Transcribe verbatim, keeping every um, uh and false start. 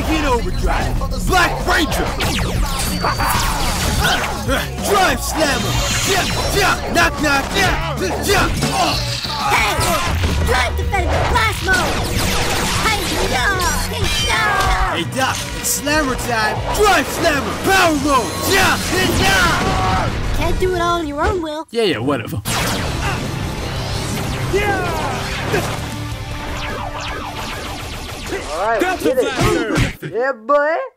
Wreaking Overdrive, Black Ranger. Drive Slammer. Knock knock. Hey! Drive Defender, Blast Mode! Hey, no! Hey, no! Hey Doc, it's Slammer time. Drive Slammer, Power Mode. Can't do it all on your own, Will. Yeah, yeah, whatever. Alright, get it. Yeah, boy.